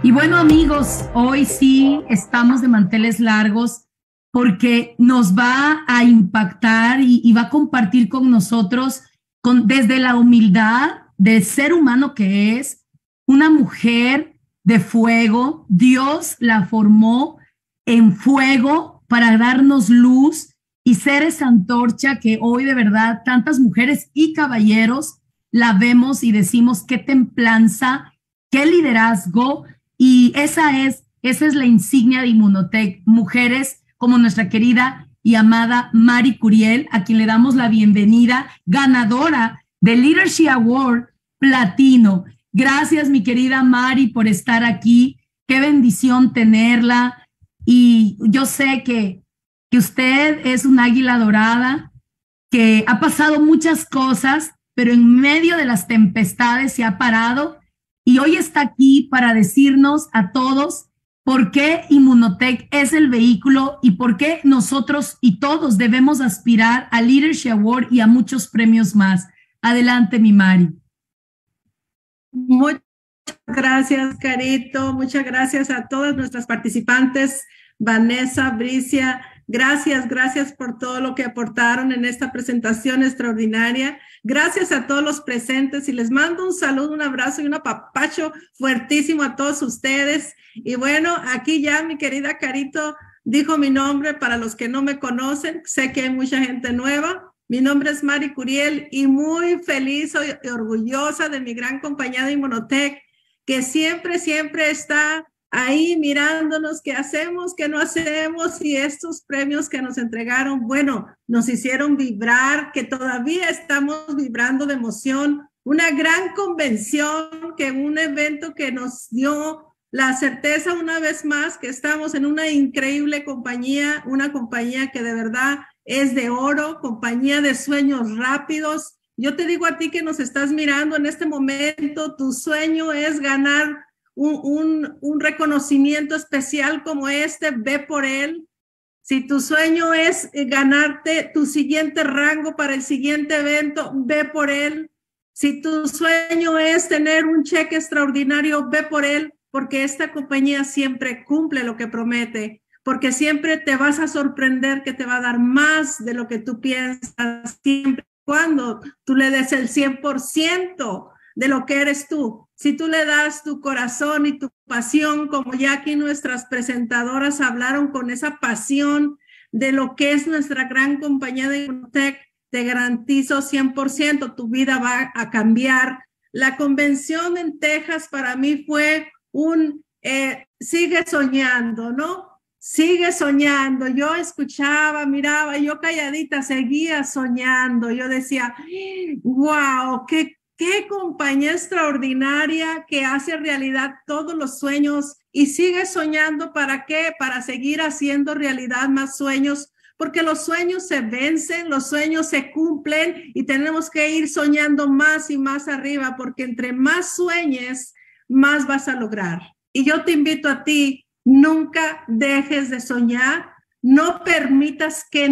Y bueno, amigos, hoy sí estamos de manteles largos porque nos va a impactar y va a compartir con nosotros desde la humildad del ser humano que es una mujer de fuego. Dios la formó en fuego para darnos luz y ser esa antorcha que hoy de verdad tantas mujeres y caballeros la vemos y decimos qué templanza, qué liderazgo. Y esa es la insignia de Inmunotech, mujeres como nuestra querida y amada Mari Curiel, a quien le damos la bienvenida, ganadora del Leadership Award Platino. Gracias, mi querida Mari, por estar aquí. Qué bendición tenerla. Y yo sé que usted es un águila dorada, que ha pasado muchas cosas, pero en medio de las tempestades se ha parado y hoy está aquí para decirnos a todos por qué Inmunotech es el vehículo y por qué nosotros y todos debemos aspirar al Leadership Award y a muchos premios más. Adelante, mi Mari. Muchas gracias, Carito. Muchas gracias a todas nuestras participantes, Vanessa, Bricia. Gracias por todo lo que aportaron en esta presentación extraordinaria. Gracias a todos los presentes y les mando un saludo, un abrazo y un apapacho fuertísimo a todos ustedes. Y bueno, aquí ya mi querida Carito dijo mi nombre para los que no me conocen. Sé que hay mucha gente nueva. Mi nombre es Mari Curiel y muy feliz y orgullosa de mi gran compañía de Inmunotech, que siempre está ahí mirándonos qué hacemos, qué no hacemos, y estos premios que nos entregaron, bueno, nos hicieron vibrar, que todavía estamos vibrando de emoción. Una gran convención, que un evento que nos dio la certeza una vez más que estamos en una increíble compañía, una compañía que de verdad es de oro, compañía de sueños rápidos. Yo te digo a ti que nos estás mirando en este momento, tu sueño es ganar un reconocimiento especial como este, ve por él. Si tu sueño es ganarte tu siguiente rango para el siguiente evento, ve por él. Si tu sueño es tener un cheque extraordinario, ve por él, porque esta compañía siempre cumple lo que promete, porque siempre te vas a sorprender que te va a dar más de lo que tú piensas, siempre cuando tú le des el 100% de lo que eres tú. Si tú le das tu corazón y tu pasión, como ya aquí nuestras presentadoras hablaron con esa pasión de lo que es nuestra gran compañía de Inmunotech, te garantizo 100%, tu vida va a cambiar. La convención en Texas para mí fue sigue soñando, ¿no? Sigue soñando. Yo escuchaba, miraba, yo calladita seguía soñando. Yo decía, wow, qué compañía extraordinaria que hace realidad todos los sueños y sigue soñando. ¿Para qué? Para seguir haciendo realidad más sueños, porque los sueños se vencen, los sueños se cumplen y tenemos que ir soñando más y más arriba, porque entre más sueñes, más vas a lograr. Y yo te invito a ti, nunca dejes de soñar, no permitas que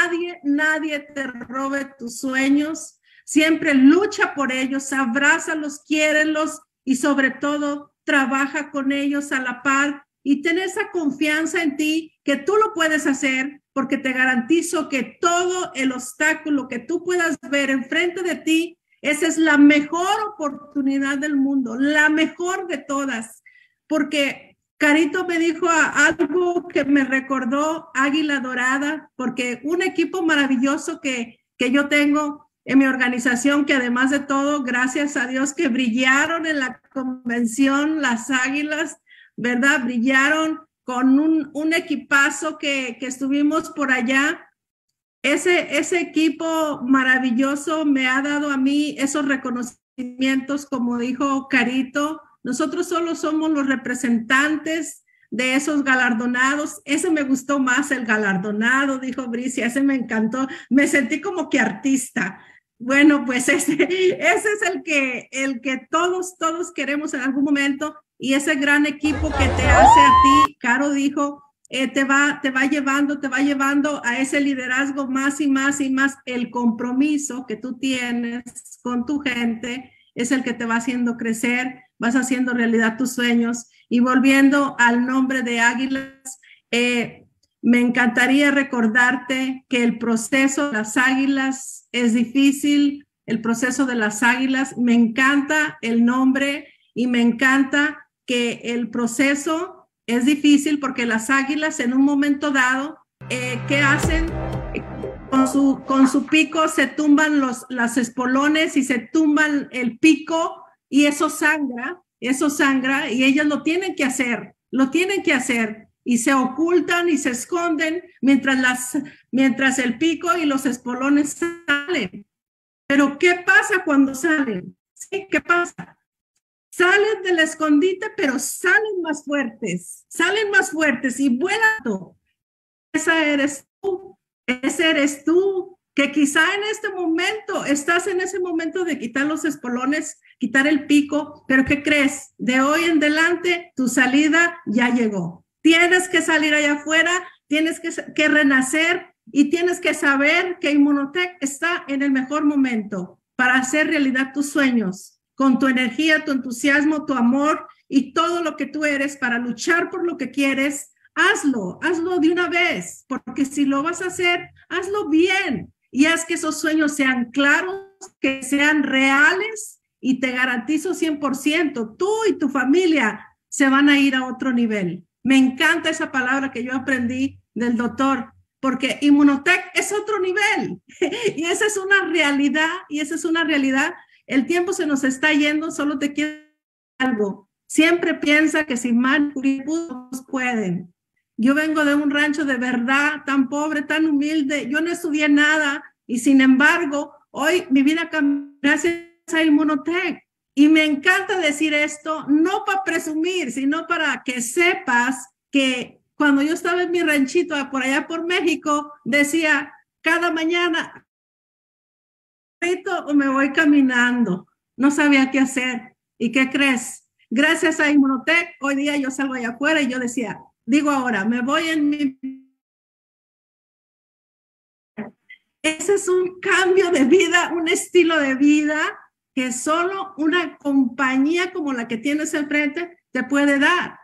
nadie te robe tus sueños. Siempre lucha por ellos, abrázalos, quiérelos y sobre todo trabaja con ellos a la par y ten esa confianza en ti que tú lo puedes hacer, porque te garantizo que todo el obstáculo que tú puedas ver enfrente de ti, esa es la mejor oportunidad del mundo, la mejor de todas, porque Carito me dijo algo que me recordó Águila Dorada, porque un equipo maravilloso que yo tengo en mi organización, que además de todo, gracias a Dios que brillaron en la convención las águilas, ¿verdad? Brillaron con un equipazo que estuvimos por allá. Ese equipo maravilloso me ha dado a mí esos reconocimientos, como dijo Carito. Nosotros solo somos los representantes de esos galardonados. Ese me gustó más, el galardonado, dijo Bricia, ese me encantó. Me sentí como que artista. Bueno, pues ese es el que todos queremos en algún momento, y ese gran equipo que te hace a ti, Caro dijo, te va llevando a ese liderazgo más y más y más. El compromiso que tú tienes con tu gente es el que te va haciendo crecer, vas haciendo realidad tus sueños. Y volviendo al nombre de Águilas, me encantaría recordarte que el proceso de las águilas es difícil, el proceso de las águilas. Me encanta el nombre y me encanta que el proceso es difícil porque las águilas en un momento dado, ¿qué hacen? Con su pico se tumban las espolones y se tumban el pico y eso sangra y ellas lo tienen que hacer y se ocultan y se esconden mientras el pico y los espolones salen. Pero ¿qué pasa cuando salen? ¿Sí? ¿Qué pasa? Salen del escondite, pero salen más fuertes y vuelan. Ese eres tú, que quizá en este momento estás en ese momento de quitar los espolones, quitar el pico, pero ¿qué crees? De hoy en adelante tu salida ya llegó. Tienes que salir allá afuera, tienes que renacer y tienes que saber que Inmunotech está en el mejor momento para hacer realidad tus sueños, con tu energía, tu entusiasmo, tu amor y todo lo que tú eres para luchar por lo que quieres. Hazlo de una vez, porque si lo vas a hacer, hazlo bien y haz que esos sueños sean claros, que sean reales y te garantizo 100%, tú y tu familia se van a ir a otro nivel. Me encanta esa palabra que yo aprendí del doctor, porque Inmunotech es otro nivel y esa es una realidad, El tiempo se nos está yendo, solo te quiero algo. Siempre piensa que sin Marie Curie pueden. Yo vengo de un rancho de verdad, tan pobre, tan humilde. Yo no estudié nada y sin embargo, hoy mi vida cambió gracias a Inmunotech. Y me encanta decir esto, no para presumir, sino para que sepas que cuando yo estaba en mi ranchito por allá por México, decía cada mañana, o me voy caminando. No sabía qué hacer. ¿Y qué crees? Gracias a Inmunotech, hoy día yo salgo allá afuera y yo decía, digo ahora, me voy en mi... Ese es un cambio de vida, un estilo de vida que solo una compañía como la que tienes enfrente te puede dar.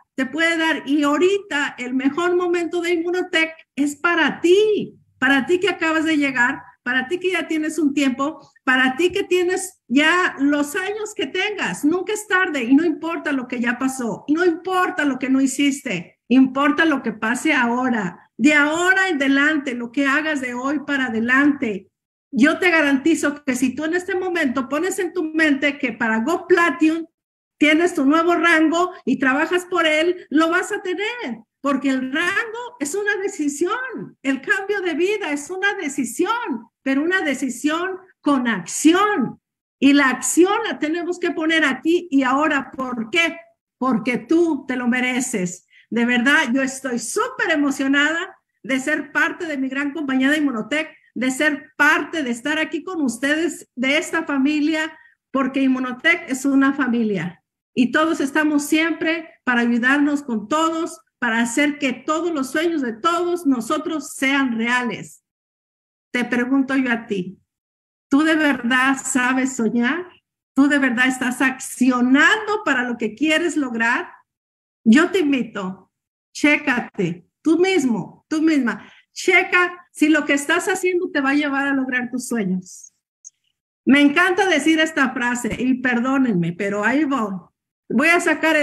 Y ahorita el mejor momento de Inmunotech es para ti que acabas de llegar, para ti que ya tienes un tiempo, para ti que tienes ya los años que tengas. Nunca es tarde y no importa lo que ya pasó, no importa lo que no hiciste. Importa lo que pase ahora, de ahora en adelante, lo que hagas de hoy para adelante. Yo te garantizo que si tú en este momento pones en tu mente que para Go Platinum tienes tu nuevo rango y trabajas por él, lo vas a tener, porque el rango es una decisión, el cambio de vida es una decisión, pero una decisión con acción. Y la acción la tenemos que poner aquí y ahora. ¿Por qué? Porque tú te lo mereces. De verdad, yo estoy súper emocionada de ser parte de mi gran compañía de Inmunotech, de ser parte, de estar aquí con ustedes, de esta familia, porque Inmunotech es una familia y todos estamos siempre para ayudarnos con todos, para hacer que todos los sueños de todos nosotros sean reales. Te pregunto yo a ti, ¿tú de verdad sabes soñar? ¿Tú de verdad estás accionando para lo que quieres lograr? Yo te invito, chécate, tú mismo, tú misma, checa si lo que estás haciendo te va a llevar a lograr tus sueños. Me encanta decir esta frase y perdónenme, pero ahí voy. Voy a sacar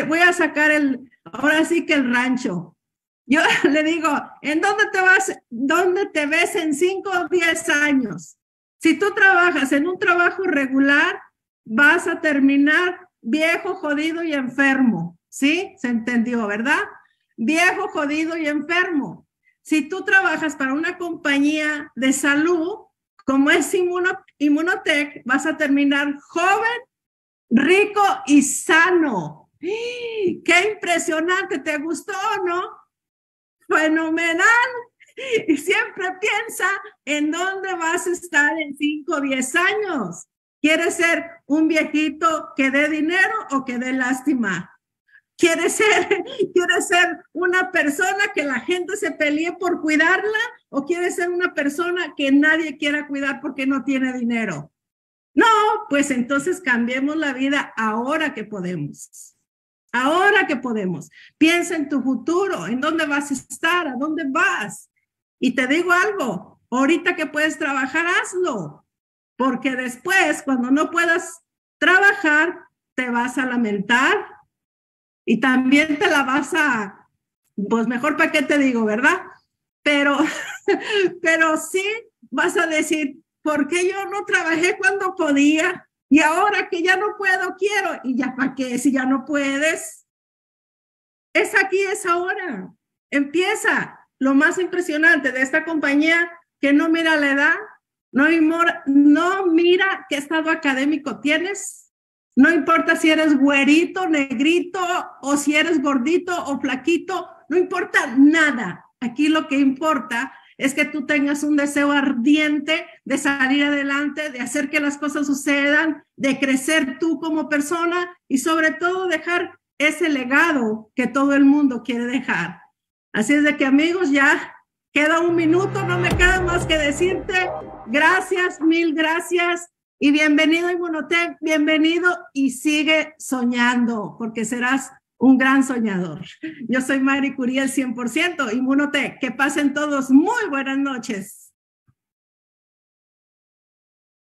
ahora sí que el rancho. Yo le digo, ¿en dónde te ves en 5 o 10 años? Si tú trabajas en un trabajo regular, vas a terminar viejo, jodido y enfermo. ¿Sí? Se entendió, ¿verdad? Viejo, jodido y enfermo. Si tú trabajas para una compañía de salud, como es Inmunotech, vas a terminar joven, rico y sano. ¡Qué impresionante! ¿Te gustó o no? ¡Fenomenal! Y siempre piensa en dónde vas a estar en 5 o 10 años. ¿Quieres ser un viejito que dé dinero o que dé lástima? ¿Quieres ser una persona que la gente se pelee por cuidarla o quieres ser una persona que nadie quiera cuidar porque no tiene dinero? No, pues entonces cambiemos la vida ahora que podemos. ahora que podemos. Piensa en tu futuro, en dónde vas a estar, a dónde vas. Y te digo algo, ahorita que puedes trabajar, hazlo, porque después, cuando no puedas trabajar, te vas a lamentar y también te la vas a, pues mejor para qué te digo, ¿verdad? Pero sí vas a decir, ¿por qué yo no trabajé cuando podía? Y ahora que ya no puedo, quiero. ¿Y ya para qué si ya no puedes? Es aquí, es ahora. Empieza. Lo más impresionante de esta compañía, que no mira la edad, no mira qué estado académico tienes, no importa si eres güerito, negrito, o si eres gordito o flaquito, no importa nada. Aquí lo que importa es que tú tengas un deseo ardiente de salir adelante, de hacer que las cosas sucedan, de crecer tú como persona y sobre todo dejar ese legado que todo el mundo quiere dejar. Así es de que, amigos, ya queda un minuto, no me queda más que decirte gracias, mil gracias y bienvenido Inmunotech, bienvenido y sigue soñando porque serás un gran soñador. Yo soy Mari Curiel 100%, Inmunotech. Que pasen todos muy buenas noches.